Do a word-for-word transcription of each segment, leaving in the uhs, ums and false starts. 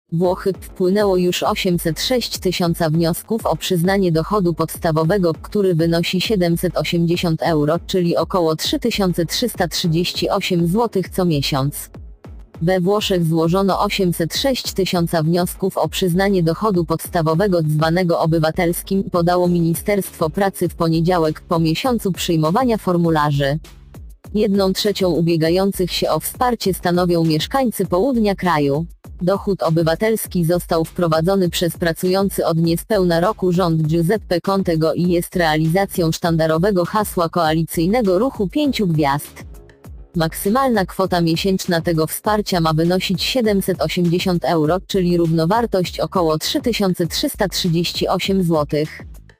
Włochy wpłynęło już osiemset sześć tysięcy wniosków o przyznanie dochodu podstawowego, który wynosi siedemset osiemdziesiąt euro, czyli około trzy tysiące trzysta trzydzieści osiem złotych co miesiąc. We Włoszech złożono osiemset sześć tysięcy wniosków o przyznanie dochodu podstawowego zwanego obywatelskim, podało Ministerstwo Pracy w poniedziałek, po miesiącu przyjmowania formularzy. Jedną trzecią ubiegających się o wsparcie stanowią mieszkańcy południa kraju. Dochód obywatelski został wprowadzony przez pracujący od niespełna roku rząd Giuseppe Contego i jest realizacją sztandarowego hasła koalicyjnego ruchu pięciu gwiazd. Maksymalna kwota miesięczna tego wsparcia ma wynosić siedemset osiemdziesiąt euro, czyli równowartość około trzy tysiące trzysta trzydzieści osiem złotych.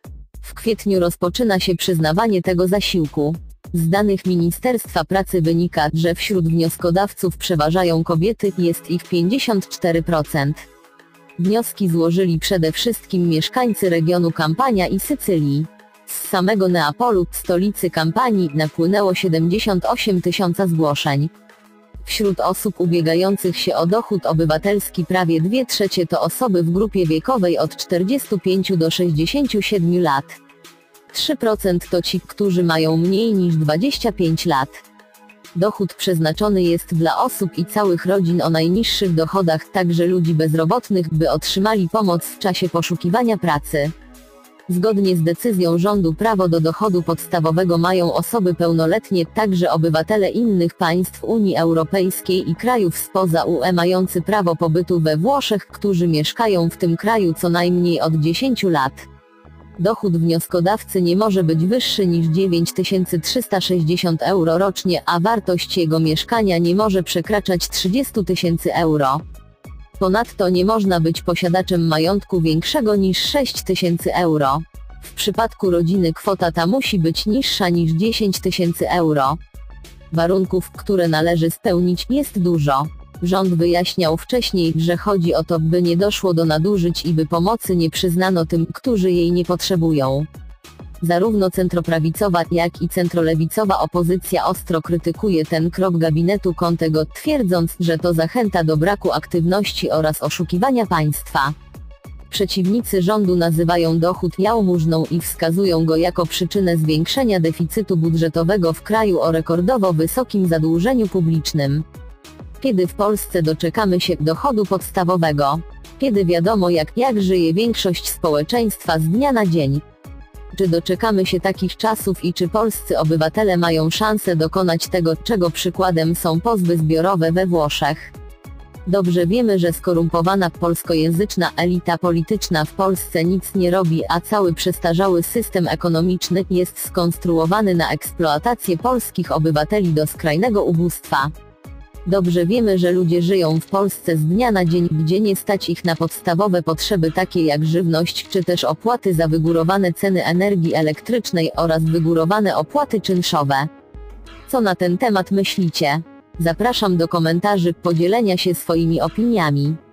W kwietniu rozpoczyna się przyznawanie tego zasiłku. Z danych Ministerstwa Pracy wynika, że wśród wnioskodawców przeważają kobiety, jest ich pięćdziesiąt cztery procent. Wnioski złożyli przede wszystkim mieszkańcy regionu Campania i Sycylii. Z samego Neapolu, stolicy Kampanii, napłynęło siedemdziesiąt osiem tysięcy zgłoszeń. Wśród osób ubiegających się o dochód obywatelski prawie dwie trzecie to osoby w grupie wiekowej od czterdziestu pięciu do sześćdziesięciu siedmiu lat. trzy procent to ci, którzy mają mniej niż dwadzieścia pięć lat. Dochód przeznaczony jest dla osób i całych rodzin o najniższych dochodach, także ludzi bezrobotnych, by otrzymali pomoc w czasie poszukiwania pracy. Zgodnie z decyzją rządu prawo do dochodu podstawowego mają osoby pełnoletnie, także obywatele innych państw Unii Europejskiej i krajów spoza U E mający prawo pobytu we Włoszech, którzy mieszkają w tym kraju co najmniej od dziesięciu lat. Dochód wnioskodawcy nie może być wyższy niż dziewięć tysięcy trzysta sześćdziesiąt euro rocznie, a wartość jego mieszkania nie może przekraczać trzydziestu tysięcy euro. Ponadto nie można być posiadaczem majątku większego niż sześć tysięcy euro. W przypadku rodziny kwota ta musi być niższa niż dziesięć tysięcy euro. Warunków, które należy spełnić, jest dużo. Rząd wyjaśniał wcześniej, że chodzi o to, by nie doszło do nadużyć i by pomocy nie przyznano tym, którzy jej nie potrzebują. Zarówno centroprawicowa, jak i centrolewicowa opozycja ostro krytykuje ten krok gabinetu Contego, twierdząc, że to zachęta do braku aktywności oraz oszukiwania państwa. Przeciwnicy rządu nazywają dochód jałmużną i wskazują go jako przyczynę zwiększenia deficytu budżetowego w kraju o rekordowo wysokim zadłużeniu publicznym. Kiedy w Polsce doczekamy się dochodu podstawowego? Kiedy wiadomo jak, jak żyje większość społeczeństwa z dnia na dzień? Czy doczekamy się takich czasów i czy polscy obywatele mają szansę dokonać tego, czego przykładem są pozwy zbiorowe we Włoszech? Dobrze wiemy, że skorumpowana polskojęzyczna elita polityczna w Polsce nic nie robi, a cały przestarzały system ekonomiczny jest skonstruowany na eksploatację polskich obywateli do skrajnego ubóstwa. Dobrze wiemy, że ludzie żyją w Polsce z dnia na dzień, gdzie nie stać ich na podstawowe potrzeby takie jak żywność, czy też opłaty za wygórowane ceny energii elektrycznej oraz wygórowane opłaty czynszowe. Co na ten temat myślicie? Zapraszam do komentarzy, podzielenia się swoimi opiniami.